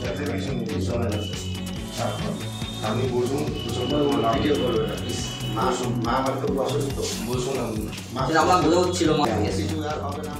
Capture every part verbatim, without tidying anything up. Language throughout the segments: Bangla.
আমি বুঝুন ভিডিও করবে না প্লিজ। মা মা আমার খুব অসুস্থ, বুঝুন আমার বোঝা হচ্ছিল মা কিছু আর হবে না।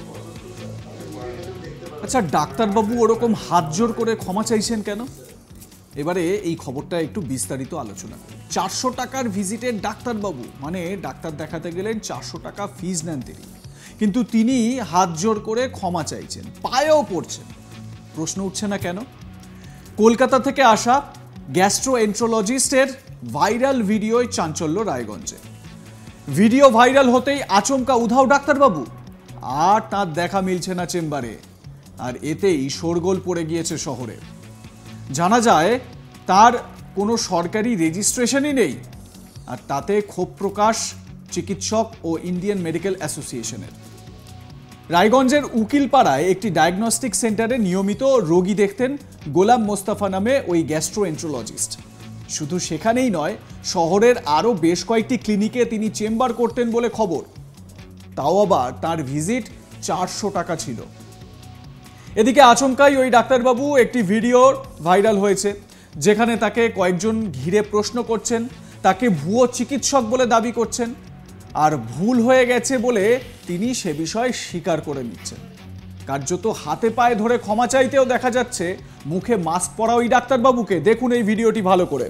আচ্ছা, ডাক্তারবাবু ওরকম হাত জোর করে ক্ষমা চাইছেন কেন? এবারে এই খবরটা একটু বিস্তারিত আলোচনা করি। চারশো টাকার ভিজিটের ডাক্তারবাবু, মানে ডাক্তার দেখাতে গেলেন চারশো টাকা ফিজ নেন তিনি, কিন্তু তিনি হাত জোর করে ক্ষমা চাইছেন, পায়েও পড়ছেন। প্রশ্ন উঠছে না কেন? কলকাতা থেকে আসা গ্যাস্ট্রোএন্ট্রোলজিস্টের ভাইরাল ভিডিওয় চাঞ্চল্য রায়গঞ্জে। ভিডিও ভাইরাল হতেই আচমকা উধাও ডাক্তারবাবু, আর তাঁর দেখা মিলছে না চেম্বারে, আর এতেই শোরগোল পড়ে গিয়েছে শহরে। জানা যায় তার কোনো সরকারি রেজিস্ট্রেশনই নেই, আর তাতে ক্ষোভ প্রকাশ চিকিৎসক ও ইন্ডিয়ান মেডিকেল অ্যাসোসিয়েশনের। রায়গঞ্জের উকিলপাড়ায় একটি ডায়াগনস্টিক সেন্টারে নিয়মিত রোগী দেখতেন গোলাম মোস্তফা নামে ওই গ্যাস্ট্রোএন্ট্রোলজিস্ট। শুধু সেখানেই নয়, শহরের আরও বেশ কয়েকটি ক্লিনিকে তিনি চেম্বার করতেন বলে খবর। তাও আবার তার ভিজিট চারশো টাকা ছিল। এদিকে আচমকাই ওই ডাক্তারবাবু একটি ভিডিও ভাইরাল হয়েছে, যেখানে তাকে কয়েকজন ঘিরে প্রশ্ন করছেন, তাকে ভুয়ো চিকিৎসক বলে দাবি করছেন, আর ভুল হয়ে গেছে বলে তিনি সে বিষয়ে স্বীকার করে নিচ্ছেন। কার্যত হাতে পায়ে ধরে ক্ষমা চাইতেও দেখা যাচ্ছে মুখে মাস্ক পরা ওই ডাক্তারবাবুকে। দেখুন এই ভিডিওটি ভালো করে।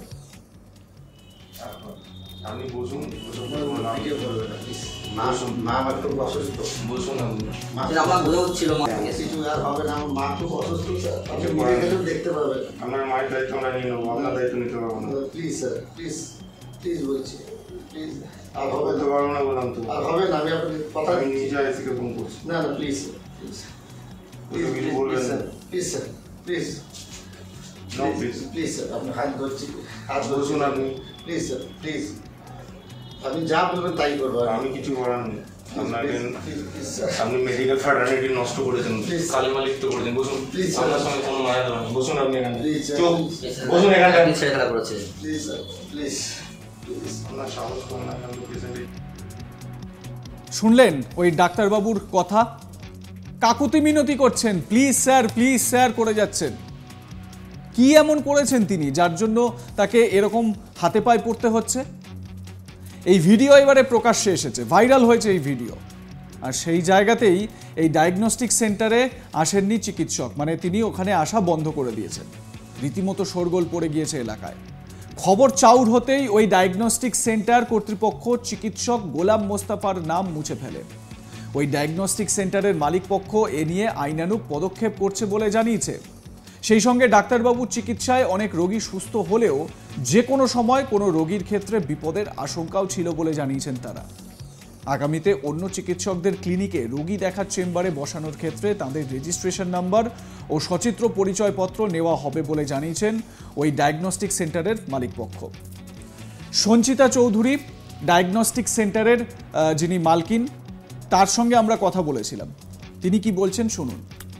আমি বুঝুন ভিডিও করবে না প্লিজ। মা মা আমার খুব অসুস্থ, বুঝুন আমার বোঝা হচ্ছিল মা কিছু আর হবে না। আমার মা খুব অসুস্থ স্যার, আপনি মেডিকেলে দেখতে পাবেন। আমার মায়ের দায়িত্ব আমরা নিয়ে নেবো, আপনার দায়িত্ব নিতে পারবো না। প্লিজ স্যার, প্লিজ প্লিজ বলছি, প্লিজ। আর হবে তো পারবো না বললাম তো, আর হবে না। আমি আপনার কথা আমি নিজে আইসিকে ফোন করছি। না না প্লিজ প্লিজ প্লিজ বলবেন sir, please sir, please no please please sir, আপনি হাত ধরছি, হাত ধরুন আপনি, প্লিজ স্যার, প্লিজ। আপনি যা বলবেন তাই করবো, আমি কিছু করার নেই। আপনাকে আপনি মেডিকেল ফার্টার্নিটি নষ্ট করেছেন, কালি মালিক তো করেছেন, বুঝুন প্লিজ। আপনার সঙ্গে কোনো মায়া দেবেন, বসুন আপনি এখানে, চুপ বসুন এখানটা, ছেড়ে খেলা করেছে প্লিজ স্যার, প্লিজ প্লিজ। আপনার সাহস করুন না, আমি পেশেন্ট। শুনলেন ওই ডাক্তারবাবুর কথা? কাকুতি মিনতি করছেন, প্লিজ স্যার, প্লিজ স্যার করে যাচ্ছেন। কি এমন করেছেন তিনি যার জন্য তাকে এরকম হাতে পায়ে পড়তে হচ্ছে? এই ভিডিও এবারে প্রকাশ্যে এসেছে, ভাইরাল হয়েছে এই ভিডিও, আর সেই জায়গাতেই এই ডায়াগনস্টিক সেন্টারে আসেননি চিকিৎসক, মানে তিনি ওখানে আসা বন্ধ করে দিয়েছেন। রীতিমতো শোরগোল পড়ে গিয়েছে এলাকায়। খবর চাউর হতেই ওই ডায়াগনস্টিক সেন্টার কর্তৃপক্ষ চিকিৎসক গোলাম মোস্তফার নাম মুছে ফেলে। ওই ডায়াগনস্টিক সেন্টারের মালিকপক্ষ এ নিয়ে আইনানুগ পদক্ষেপ করছে বলে জানিয়েছে। সেই সঙ্গে ডাক্তারবাবুর চিকিৎসায় অনেক রোগী সুস্থ হলেও যে কোনো সময় কোনো রোগীর ক্ষেত্রে বিপদের আশঙ্কাও ছিল বলে জানিয়েছেন তারা। আগামীতে অন্য চিকিৎসকদের ক্লিনিকে রোগী দেখার চেম্বারে বসানোর ক্ষেত্রে তাদের রেজিস্ট্রেশন নাম্বার ও সচিত্র পরিচয়পত্র নেওয়া হবে বলে জানিয়েছেন ওই ডায়াগনস্টিক সেন্টারের মালিকপক্ষ। সঞ্চিতা চৌধুরী ডায়াগনস্টিক সেন্টারের যিনি মালকিন, তার সঙ্গে আমরা কথা বলেছিলাম। তিনি কি বলছেন শুনুন।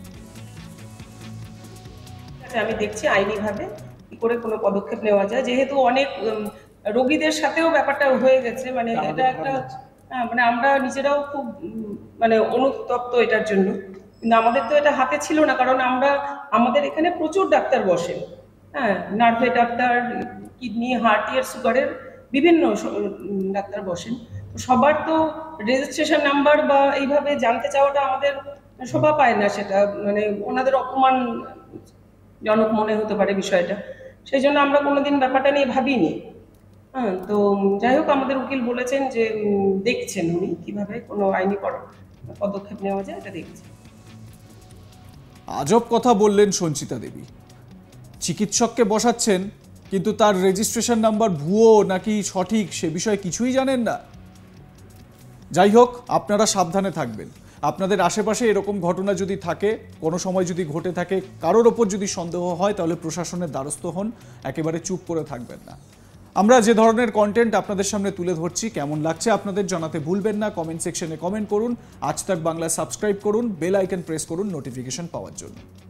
আমি দেখছি আইনিভাবে কি করে কোনো পদক্ষেপ নেওয়া যায়, যেহেতু অনেক রোগীদের সাথেও ব্যাপারটা হয়ে গেছে। মানে এটা একটা মানে আমরা নিজেরাও খুব মানে অনুতপ্ত এটার জন্য, কিন্তু আমাদের তো এটা হাতে ছিল না, কারণ আমরা আমাদের এখানে প্রচুর ডাক্তার বসেন, হ্যাঁ, নার্ভের ডাক্তার, কিডনি, হার্টের, সুগারের বিভিন্ন ডাক্তার বসেন। সবার তো রেজিস্ট্রেশন নাম্বার বা এইভাবে জানতে চাওয়াটা আমাদের শোভা পায় না, সেটা মানে ওনাদের অপমান জনক মনে হতে পারে বিষয়টা। সেই জন্য আমরা কোনোদিন ব্যাপারটা নিয়ে ভাবিনি। হ্যাঁ, তো যাই হোক, আমাদের উকিল বলেছেন যে দেখছেন উনি কিভাবে কোনো আইনি পদক্ষেপ নেওয়া যায়, এটা দেখছেন। আজব কথা বললেন সঞ্চিতা দেবী। চিকিৎসককে বসাচ্ছেন, কিন্তু তার রেজিস্ট্রেশন নাম্বার ভুয়ো নাকি সঠিক সে বিষয়ে কিছুই জানেন না। যাই হোক, আপনারা সাবধানে থাকবেন। আপনাদের আশেপাশে এরকম ঘটনা যদি থাকে, কোনো সময় যদি ঘটে থাকে, কারোর ওপর যদি সন্দেহ হয়, তাহলে প্রশাসনের দ্বারস্থ হন, একেবারে চুপ করে থাকবেন না। আমরা যে ধরনের কন্টেন্ট আপনাদের সামনে তুলে ধরছি, কেমন লাগছে আপনাদের জানাতে ভুলবেন না। কমেন্ট সেকশনে কমেন্ট করুন। আজ তাক বাংলা সাবস্ক্রাইব করুন, বেল আইকন প্রেস করুন নোটিফিকেশন পাওয়ার জন্য।